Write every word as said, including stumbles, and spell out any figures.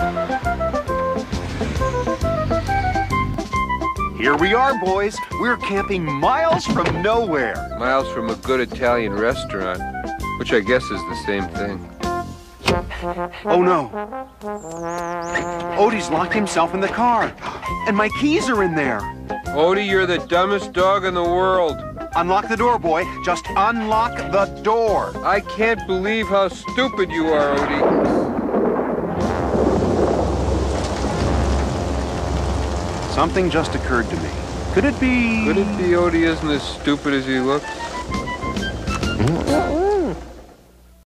Here we are, boys. We're camping miles from nowhere. Miles from a good Italian restaurant, which I guess is the same thing. Oh, no. Odie's locked himself in the car, and my keys are in there. Odie, you're the dumbest dog in the world. Unlock the door, boy. Just unlock the door. I can't believe how stupid you are, Odie. Something just occurred to me. Could it be... Could it be Odie isn't as stupid as he looks?